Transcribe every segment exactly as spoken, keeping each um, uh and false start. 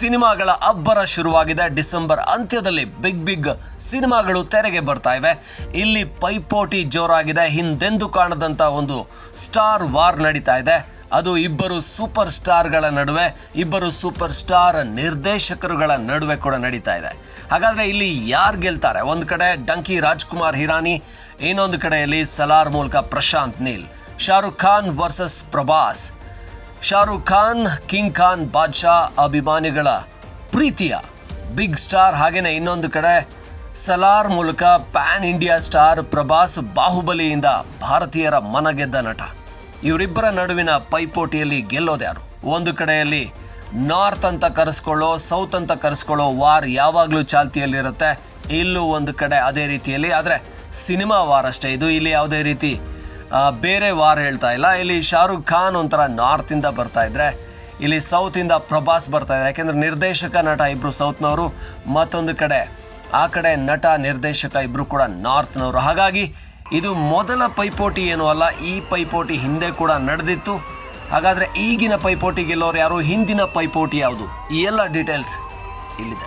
ಸಿನಿಮಾಗಳ ಅಬ್ಬರ ಶುರುವಾಗಿದೆ. ಡಿಸೆಂಬರ್ ಅಂತ್ಯದಲ್ಲಿ ಬಿಗ್ ಬಿಗ್ ಸಿನಿಮಾಗಳು ತೆರೆಗೆ ಬರ್ತಾ ಇವೆ. ಇಲ್ಲಿ ಪೈಪೋಟಿ ಜೋರಾಗಿದೆ. ಹಿಂದೆಂದೂ ಕಾಣದಂತ ಒಂದು ಸ್ಟಾರ್ ವಾರ್ ನಡೀತಾ ಇದೆ. ಅದು ಇಬ್ಬರು ಸೂಪರ್ ಸ್ಟಾರ್ಗಳ ನಡುವೆ, ಇಬ್ಬರು ಸೂಪರ್ ಸ್ಟಾರ್ ನಿರ್ದೇಶಕರುಗಳ ನಡುವೆ ಕೂಡ ನಡೀತಾ ಇದೆ. ಹಾಗಾದ್ರೆ ಇಲ್ಲಿ ಯಾರು ಗೆಲ್ತಾರೆ? ಒಂದು ಕಡೆ ಡಂಕಿ ರಾಜ್ಕುಮಾರ್ ಹಿರಾನಿ, ಇನ್ನೊಂದು ಕಡೆಯಲ್ಲಿ ಸಲಾರ್ ಮೂಲಕ ಪ್ರಶಾಂತ್ ನೀಲ್. ಶಾರುಖ್ ಖಾನ್ ವರ್ಸಸ್ ಪ್ರಭಾಸ್. ಶಾರುಖ್ ಖಾನ್ ಕಿಂಗ್ ಖಾನ್ ಬಾದ್ಶಾ ಅಭಿಮಾನಿಗಳ ಪ್ರೀತಿಯ ಬಿಗ್ ಸ್ಟಾರ್. ಹಾಗೇನೆ ಇನ್ನೊಂದು ಕಡೆ ಸಲಾರ್ ಮೂಲಕ ಪ್ಯಾನ್ ಇಂಡಿಯಾ ಸ್ಟಾರ್ ಪ್ರಭಾಸ್, ಬಾಹುಬಲಿಯಿಂದ ಭಾರತೀಯರ ಮನಗೆದ್ದ ನಟ. ಇವರಿಬ್ಬರ ನಡುವಿನ ಪೈಪೋಟಿಯಲ್ಲಿ ಗೆಲ್ಲೋದ್ಯಾರು? ಒಂದು ಕಡೆಯಲ್ಲಿ ನಾರ್ತ್ ಅಂತ ಕರೆಸ್ಕೊಳ್ಳೋ, ಸೌತ್ ಅಂತ ಕರೆಸ್ಕೊಳ್ಳೋ ವಾರ್ ಯಾವಾಗಲೂ ಚಾಲ್ತಿಯಲ್ಲಿರುತ್ತೆ. ಇಲ್ಲೂ ಒಂದು ಕಡೆ ಅದೇ ರೀತಿಯಲ್ಲಿ, ಆದರೆ ಸಿನಿಮಾ ವಾರ್ ಅಷ್ಟೇ ಇದು. ಇಲ್ಲಿ ಯಾವುದೇ ರೀತಿ ಬೇರೆ ವಾರ್ ಹೇಳ್ತಾ ಇಲ್ಲ. ಇಲ್ಲಿ ಶಾರುಖ್ ಖಾನ್ ಒಂಥರ ನಾರ್ತಿಂದ ಬರ್ತಾ ಇದ್ರೆ, ಇಲ್ಲಿ ಸೌತಿಂದ ಪ್ರಭಾಸ್ ಬರ್ತಾ ಇದ್ದಾರೆ. ಯಾಕೆಂದರೆ ನಿರ್ದೇಶಕ ನಟ ಇಬ್ಬರು ಸೌತ್ನವರು, ಮತ್ತೊಂದು ಕಡೆ ಆ ಕಡೆ ನಟ ನಿರ್ದೇಶಕ ಇಬ್ಬರು ಕೂಡ ನಾರ್ತ್ನವರು. ಹಾಗಾಗಿ ಇದು ಮೊದಲ ಪೈಪೋಟಿ ಏನೂ ಅಲ್ಲ, ಈ ಪೈಪೋಟಿ ಹಿಂದೆ ಕೂಡ ನಡೆದಿತ್ತು. ಹಾಗಾದರೆ ಈಗಿನ ಪೈಪೋಟಿ ಗೆಲ್ಲೋರು ಯಾರು? ಹಿಂದಿನ ಪೈಪೋಟಿ ಯಾವುದು? ಈ ಎಲ್ಲ ಡೀಟೇಲ್ಸ್ ಇಲ್ಲಿದೆ.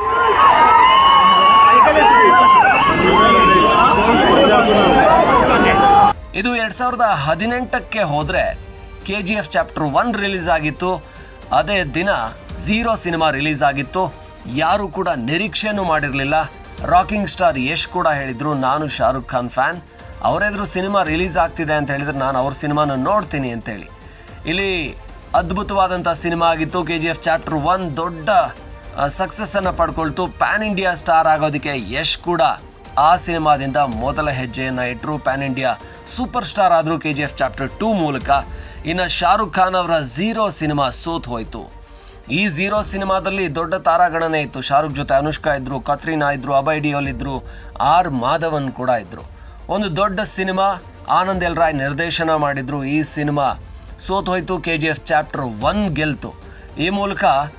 ಇದು ಎರಡ್ ಸಾವಿರದ ಹದಿನೆಂಟಕ್ಕೆ ಹೋದರೆ K G F chapter one release ಆಗಿತ್ತು. ಅದೇ ದಿನ ಝೀರೋ ಸಿನಿಮಾ ರಿಲೀಸ್ ಆಗಿತ್ತು. ಯಾರು ಕೂಡ ನಿರೀಕ್ಷೆನೂ ಮಾಡಿರಲಿಲ್ಲ. ರಾಕಿಂಗ್ ಸ್ಟಾರ್ ಯಶ್ ಕೂಡ ಹೇಳಿದ್ರು, ನಾನು ಶಾರುಖ್ ಖಾನ್ ಫ್ಯಾನ್, ಅವರೆದ್ರು ಸಿನಿಮಾ ರಿಲೀಸ್ ಆಗ್ತಿದೆ ಅಂತ ಹೇಳಿದ್ರೆ ನಾನು ಅವ್ರ ಸಿನಿಮಾನ ನೋಡ್ತೀನಿ ಅಂತೇಳಿ. ಇಲ್ಲಿ ಅದ್ಭುತವಾದಂಥ ಸಿನಿಮಾ ಆಗಿತ್ತು. K G F chapter one ದೊಡ್ಡ ಸಕ್ಸಸ್ಸನ್ನು ಪಡ್ಕೊಳ್ತು. ಪ್ಯಾನ್ ಇಂಡಿಯಾ ಸ್ಟಾರ್ ಆಗೋದಕ್ಕೆ ಯಶ್ ಕೂಡ ಆ ಸಿನಿಮಾದಿಂದ ಮೊದಲ ಹೆಜ್ಜೆಯನ್ನು ಇಟ್ಟರು. ಪ್ಯಾನ್ ಇಂಡಿಯಾ ಸೂಪರ್ ಸ್ಟಾರ್ ಆದರು K G F chapter two ಮೂಲಕ. ಇನ್ನು ಶಾರುಖ್ ಖಾನ್ ಅವರ ಝೀರೋ ಸಿನಿಮಾ ಸೋತ್ ಹೋಯಿತು. ಈ ಝೀರೋ ಸಿನಿಮಾದಲ್ಲಿ ದೊಡ್ಡ ತಾರಾಗಣನೆ ಇತ್ತು. ಶಾರುಖ್ ಜೊತೆ ಅನುಷ್ಕಾ ಇದ್ರು, ಕತ್ರೀನಾ ಇದ್ರು, ಅಭಯ್ ಡಿಯೋಲ್ ಇದ್ರು, ಆರ್ ಮಾಧವನ್ ಕೂಡ ಇದ್ರು. ಒಂದು ದೊಡ್ಡ ಸಿನಿಮಾ, ಆನಂದ್ ಎಲ್ ರಾಯ್ ನಿರ್ದೇಶನ ಮಾಡಿದ್ರು. ಈ ಸಿನಿಮಾ ಸೋತ್ ಹೋಯಿತು. K G F chapter one ಗೆಲ್ತು. ಈ ಮೂಲಕ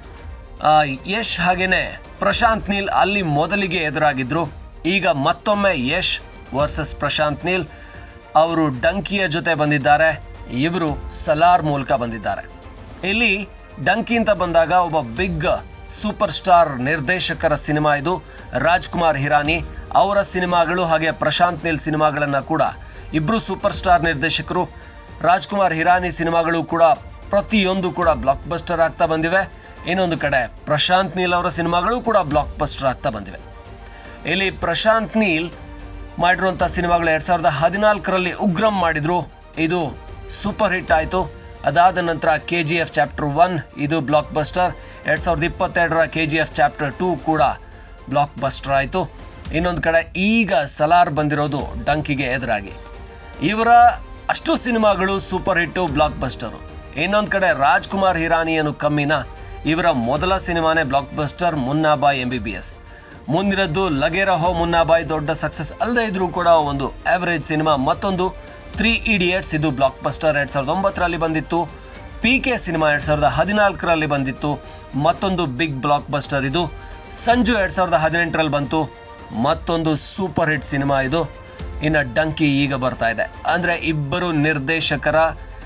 ಯಶ್ ಹಾಗೇನೆ ಪ್ರಶಾಂತ್ ನೀಲ್ ಅಲ್ಲಿ ಮೊದಲಿಗೆ ಎದುರಾಗಿದ್ರು. ಈಗ ಮತ್ತೊಮ್ಮೆ ಯಶ್ ವರ್ಸಸ್ ಪ್ರಶಾಂತ್ ನೀಲ್. ಅವರು ಡಂಕಿಯ ಜೊತೆ ಬಂದಿದ್ದಾರೆ, ಇವರು ಸಲಾರ್ ಮೂಲಕ ಬಂದಿದ್ದಾರೆ. ಇಲ್ಲಿ ಡಂಕಿ ಅಂತ ಬಂದಾಗ ಒಬ್ಬ ಬಿಗ್ ಸೂಪರ್ ಸ್ಟಾರ್ ನಿರ್ದೇಶಕರ ಸಿನಿಮಾ ಇದು. ರಾಜ್ಕುಮಾರ್ ಹಿರಾನಿ ಅವರ ಸಿನಿಮಾಗಳು ಹಾಗೆ ಪ್ರಶಾಂತ್ ನೀಲ್ ಸಿನಿಮಾಗಳನ್ನು ಕೂಡ ಇಬ್ಬರು ಸೂಪರ್ ಸ್ಟಾರ್ ನಿರ್ದೇಶಕರು. ರಾಜ್ಕುಮಾರ್ ಹಿರಾನಿ ಸಿನಿಮಾಗಳು ಕೂಡ ಪ್ರತಿಯೊಂದು ಕೂಡ ಬ್ಲಾಕ್ ಬಸ್ಟರ್ ಆಗ್ತಾ ಬಂದಿವೆ. ಇನ್ನೊಂದು ಕಡೆ ಪ್ರಶಾಂತ್ ನೀಲ್ ಅವರ ಸಿನಿಮಾಗಳು ಕೂಡ ಬ್ಲಾಕ್ ಬಸ್ಟರ್ ಆಗ್ತಾ ಬಂದಿವೆ. ಇಲ್ಲಿ ಪ್ರಶಾಂತ್ ನೀಲ್ ಮಾಡಿರುವಂಥ ಸಿನಿಮಾಗಳು ಎರಡು ಸಾವಿರದ ಹದಿನಾಲ್ಕರಲ್ಲಿ ಉಗ್ರಂ ಮಾಡಿದ್ರು, ಇದು ಸೂಪರ್ ಹಿಟ್ ಆಯಿತು. ಅದಾದ ನಂತರ K G F chapter one ಇದು ಬ್ಲಾಕ್ ಬಸ್ಟರ್. ಎರಡು ಸಾವಿರದ ಇಪ್ಪತ್ತೆರಡರ K G F chapter two ಕೂಡ ಬ್ಲಾಕ್ ಬಸ್ಟರ್ ಆಯಿತು. ಇನ್ನೊಂದು ಕಡೆ ಈಗ ಸಲಾರ್ ಬಂದಿರೋದು ಡಂಕಿಗೆ ಎದುರಾಗಿ. ಇವರ ಅಷ್ಟು ಸಿನಿಮಾಗಳು ಸೂಪರ್ ಹಿಟ್ಟು, ಬ್ಲಾಕ್ ಬಸ್ಟರು. ಇನ್ನೊಂದು ಕಡೆ ರಾಜ್ಕುಮಾರ್ ಹಿರಾನಿಯನ್ನು ಕಮ್ಮಿನ, ಇವರ ಮೊದಲ ಸಿನಿಮಾನೇ blockbuster, Munnabhai M B B S. ಮುಂದಿನದ್ದು ಲಗೆ ರಹೋ ಮುನ್ನಾಬಾಯ್, ದೊಡ್ಡ ಸಕ್ಸಸ್ ಅಲ್ಲದೆ ಇದ್ರೂ ಕೂಡ ಒಂದು ಆವರೇಜ್ ಸಿನಿಮಾ. ಮತ್ತೊಂದು ತ್ರೀ ಇಡಿಯಟ್ಸ್, ಇದು ಬ್ಲಾಕ್ ಬಸ್ಟರ್ ಎರಡು ಸಾವಿರದ ಒಂಬತ್ತರಲ್ಲಿ ಬಂದಿತ್ತು. ಪಿ ಕೆ ಸಿನಿಮಾ ಎರಡು ಸಾವಿರದ ಹದಿನಾಲ್ಕರಲ್ಲಿ ಬಂದಿತ್ತು, ಮತ್ತೊಂದು ಬಿಗ್ ಬ್ಲಾಕ್ ಬಸ್ಟರ್ ಇದು. ಸಂಜು ಎರಡು ಸಾವಿರದ ಹದಿನೆಂಟರಲ್ಲಿ ಬಂತು, ಮತ್ತೊಂದು ಸೂಪರ್ ಹಿಟ್ ಸಿನಿಮಾ ಇದು. ಇನ್ನು ಡಂಕಿ ಈಗ ಬರ್ತಾ ಇದೆ. ಅಂದರೆ ಇಬ್ಬರು ನಿರ್ದೇಶಕರ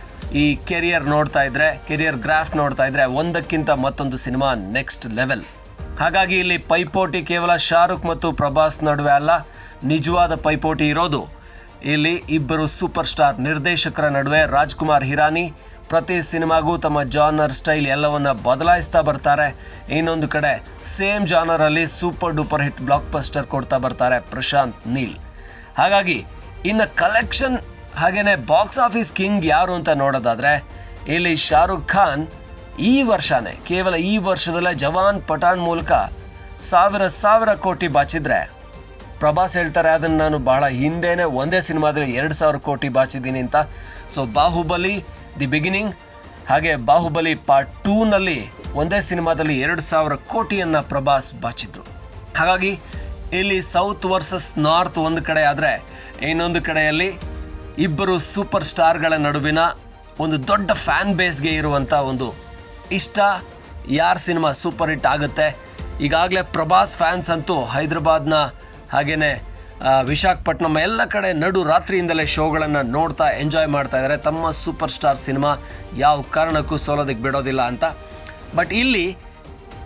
ಈ ಕೆರಿಯರ್ ನೋಡ್ತಾ ಇದ್ರೆ, ಕೆರಿಯರ್ ಗ್ರಾಫ್ ನೋಡ್ತಾ ಇದ್ರೆ ಒಂದಕ್ಕಿಂತ ಮತ್ತೊಂದು ಸಿನಿಮಾ ನೆಕ್ಸ್ಟ್ ಲೆವೆಲ್. ಹಾಗಾಗಿ ಇಲ್ಲಿ ಪೈಪೋಟಿ ಕೇವಲ ಶಾರುಖ್ ಮತ್ತು ಪ್ರಭಾಸ್ ನಡುವೆ ಅಲ್ಲ, ನಿಜವಾದ ಪೈಪೋಟಿ ಇರೋದು ಇಲ್ಲಿ ಇಬ್ಬರು ಸೂಪರ್ ಸ್ಟಾರ್ ನಿರ್ದೇಶಕರ ನಡುವೆ. ರಾಜ್ಕುಮಾರ್ ಹಿರಾನಿ ಪ್ರತಿ ಸಿನಿಮಾಗೂ ತಮ್ಮ ಜಾನರ್, ಸ್ಟೈಲ್ ಎಲ್ಲವನ್ನ ಬದಲಾಯಿಸ್ತಾ ಬರ್ತಾರೆ. ಇನ್ನೊಂದು ಕಡೆ ಸೇಮ್ ಜಾನರಲ್ಲಿ super duper hit blockbuster ಕೊಡ್ತಾ ಬರ್ತಾರೆ ಪ್ರಶಾಂತ್ ನೀಲ್. ಹಾಗಾಗಿ ಇನ್ನು ಕಲೆಕ್ಷನ್ ಹಾಗೇನೆ ಬಾಕ್ಸ್ ಆಫೀಸ್ ಕಿಂಗ್ ಯಾರು ಅಂತ ನೋಡೋದಾದ್ರೆ, ಇಲ್ಲಿ ಶಾರುಖ್ ಖಾನ್ ಈ ವರ್ಷನೇ, ಕೇವಲ ಈ ವರ್ಷದಲ್ಲೇ ಜವಾನ್ ಪಠಾಣ್ ಮೂಲಕ ಸಾವಿರ ಸಾವಿರ ಕೋಟಿ ಬಾಚಿದ್ರೆ, ಪ್ರಭಾಸ್ ಹೇಳ್ತಾರೆ ಅದನ್ನು ನಾನು ಬಹಳ ಹಿಂದೆನೇ ಒಂದೇ ಸಿನಿಮಾದಲ್ಲಿ ಎರಡು ಸಾವಿರ ಕೋಟಿ ಬಾಚಿದ್ದೀನಿ ಅಂತ. ಸೊ ಬಾಹುಬಲಿ ದಿ ಬಿಗಿನಿಂಗ್ ಹಾಗೆ ಬಾಹುಬಲಿ ಪಾರ್ಟ್ ಟೂನಲ್ಲಿ ಒಂದೇ ಸಿನಿಮಾದಲ್ಲಿ ಎರಡು ಸಾವಿರ ಕೋಟಿಯನ್ನು ಪ್ರಭಾಸ್ ಬಾಚಿದ್ರು. ಹಾಗಾಗಿ ಇಲ್ಲಿ ಸೌತ್ ವರ್ಸಸ್ ನಾರ್ತ್ ಒಂದು ಕಡೆ ಆದರೆ, ಇನ್ನೊಂದು ಕಡೆಯಲ್ಲಿ ಇಬ್ಬರು ಸೂಪರ್ ಸ್ಟಾರ್ಗಳ ನಡುವಿನ ಒಂದು ದೊಡ್ಡ ಫ್ಯಾನ್ ಬೇಸ್ಗೆ ಇರುವಂಥ ಒಂದು ಇಷ್ಟ, ಯಾರ ಸಿನಿಮಾ ಸೂಪರ್ ಹಿಟ್ ಆಗುತ್ತೆ. ಈಗಾಗಲೇ ಪ್ರಭಾಸ್ ಫ್ಯಾನ್ಸ್ ಅಂತೂ ಹೈದರಾಬಾದ್ನ ಹಾಗೆಯೇ ವಿಶಾಖಪಟ್ಟಣಂ ಎಲ್ಲ ಕಡೆ ನಡು ರಾತ್ರಿಯಿಂದಲೇ ಶೋಗಳನ್ನು ನೋಡ್ತಾ ಎಂಜಾಯ್ ಮಾಡ್ತಾ ಇದ್ದಾರೆ. ತಮ್ಮ ಸೂಪರ್ ಸ್ಟಾರ್ ಸಿನಿಮಾ ಯಾವ ಕಾರಣಕ್ಕೂ ಸೋಲೋದಕ್ಕೆ ಬಿಡೋದಿಲ್ಲ ಅಂತ. ಬಟ್ ಇಲ್ಲಿ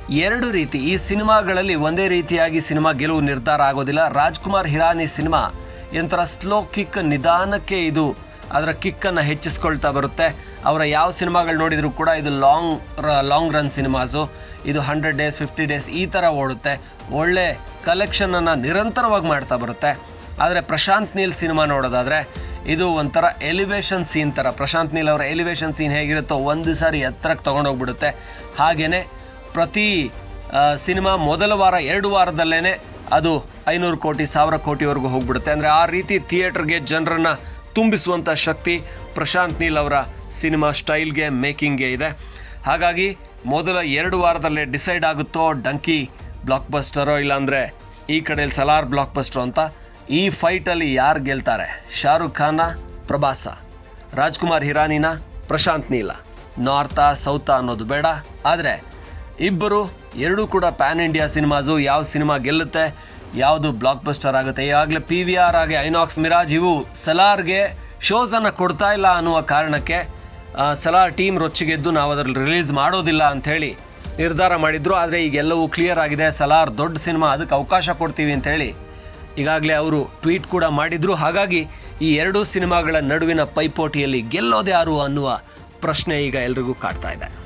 ಎರಡು ರೀತಿ ಈ ಸಿನಿಮಾಗಳಲ್ಲಿ ಒಂದೇ ರೀತಿಯಾಗಿ ಸಿನಿಮಾ ಗೆಲುವು ನಿರ್ಧಾರ ಆಗೋದಿಲ್ಲ. ರಾಜ್ಕುಮಾರ್ ಹಿರಾನಿ ಸಿನಿಮಾ ಒಂಥರ ಸ್ಲೋ ಕಿಕ್, ನಿಧಾನಕ್ಕೆ ಇದು ಅದರ ಕಿಕ್ಕನ್ನು ಹೆಚ್ಚಿಸ್ಕೊಳ್ತಾ ಬರುತ್ತೆ. ಅವರ ಯಾವ ಸಿನಿಮಾಗಳು ನೋಡಿದರೂ ಕೂಡ ಇದು ಲಾಂಗ್ ಲಾಂಗ್ ರನ್ ಸಿನಿಮಾಸು. ಇದು ಹಂಡ್ರೆಡ್ ಡೇಸ್ ಫಿಫ್ಟಿ ಡೇಸ್ ಈ ಥರ ಓಡುತ್ತೆ. ಒಳ್ಳೆ ಕಲೆಕ್ಷನನ್ನು ನಿರಂತರವಾಗಿ ಮಾಡ್ತಾ ಬರುತ್ತೆ. ಆದರೆ ಪ್ರಶಾಂತ್ ನೀಲ್ ಸಿನಿಮಾ ನೋಡೋದಾದರೆ ಇದು ಒಂಥರ ಎಲಿವೇಶನ್ ಸೀನ್ ಥರ. ಪ್ರಶಾಂತ್ ನೀಲ್ ಅವರ ಎಲಿವೇಶನ್ ಸೀನ್ ಹೇಗಿರುತ್ತೋ ಒಂದು ಸಾರಿ ಎತ್ತರಕ್ಕೆ ತೊಗೊಂಡೋಗ್ಬಿಡುತ್ತೆ. ಹಾಗೆಯೇ ಪ್ರತಿ ಸಿನಿಮಾ ಮೊದಲ ವಾರ ಎರಡು ವಾರದಲ್ಲೇ ಅದು ಐನೂರು ಕೋಟಿ ಸಾವಿರ ಕೋಟಿವರೆಗೂ ಹೋಗ್ಬಿಡುತ್ತೆ. ಅಂದರೆ ಆ ರೀತಿ ಥಿಯೇಟ್ರಿಗೆ ಜನರನ್ನು ತುಂಬಿಸುವಂಥ ಶಕ್ತಿ ಪ್ರಶಾಂತ್ ನೀಲ್ ಅವರ ಸಿನಿಮಾ ಸ್ಟೈಲ್ಗೆ, ಮೇಕಿಂಗ್ಗೆ ಇದೆ. ಹಾಗಾಗಿ ಮೊದಲ ಎರಡು ವಾರದಲ್ಲೇ ಡಿಸೈಡ್ ಆಗುತ್ತೋ ಡಂಕಿ ಬ್ಲಾಕ್ ಬಸ್ಟರೋ ಇಲ್ಲಾಂದರೆ ಈ ಕಡೆಯಲ್ಲಿ ಸಲಾರ್ ಬ್ಲಾಕ್ ಬಸ್ಟರೋ ಅಂತ. ಈ ಫೈಟಲ್ಲಿ ಯಾರು ಗೆಲ್ತಾರೆ? ಶಾರುಖ್ ಖಾನ, ಪ್ರಭಾಸ, ರಾಜ್ಕುಮಾರ್ ಹಿರಾನಿನ, ಪ್ರಶಾಂತ್ ನೀಲ, ನಾರ್ತಾ ಸೌತಾ ಅನ್ನೋದು ಬೇಡ. ಆದರೆ ಇಬ್ಬರು ಎರಡೂ ಕೂಡ ಪ್ಯಾನ್ ಇಂಡಿಯಾ ಸಿನಿಮಾಸು. ಯಾವ ಸಿನಿಮಾ ಗೆಲ್ಲುತ್ತೆ, ಯಾವುದು ಬ್ಲಾಕ್ ಬಸ್ಟರ್ ಆಗುತ್ತೆ. ಈಗಾಗಲೇ ಪಿ ವಿ ಆರ್ ಆಗಿ ಐನಾಕ್ಸ್ ಮಿರಾಜ್ ಇವು ಸಲಾರ್ಗೆ ಶೋಸನ್ನು ಕೊಡ್ತಾ ಇಲ್ಲ ಅನ್ನುವ ಕಾರಣಕ್ಕೆ ಸಲಾರ್ ಟೀಮ್ ರೊಚ್ಚಿಗೆದ್ದು ನಾವು ಅದರಲ್ಲಿ ರಿಲೀಸ್ ಮಾಡೋದಿಲ್ಲ ಅಂಥೇಳಿ ನಿರ್ಧಾರ ಮಾಡಿದ್ರು. ಆದರೆ ಈಗೆಲ್ಲವೂ ಕ್ಲಿಯರ್ ಆಗಿದೆ. ಸಲಾರ್ ದೊಡ್ಡ ಸಿನಿಮಾ, ಅದಕ್ಕೆ ಅವಕಾಶ ಕೊಡ್ತೀವಿ ಅಂಥೇಳಿ ಈಗಾಗಲೇ ಅವರು ಟ್ವೀಟ್ ಕೂಡ ಮಾಡಿದರು. ಹಾಗಾಗಿ ಈ ಎರಡೂ ಸಿನಿಮಾಗಳ ನಡುವಿನ ಪೈಪೋಟಿಯಲ್ಲಿ ಗೆಲ್ಲೋದ್ಯಾರು ಅನ್ನುವ ಪ್ರಶ್ನೆ ಈಗ ಎಲ್ರಿಗೂ ಕಾಡ್ತಾ ಇದೆ.